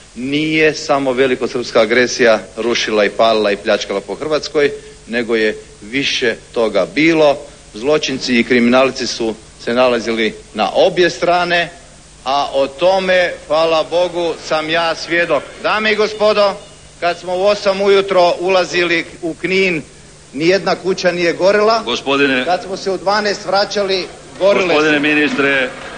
nije samo velikosrpska agresija rušila i palila i pljačkala po Hrvatskoj, nego je više toga bilo. Zločinci i kriminalci su se nalazili na obje strane, a o tome, hvala Bogu, sam ja svjedok. Dame i gospodo, kad smo u 8 ujutro ulazili u Knin, nijedna kuća nije gorila. Gospodine, kad smo se u 12 vraćali, gorile gospodine su. ministre,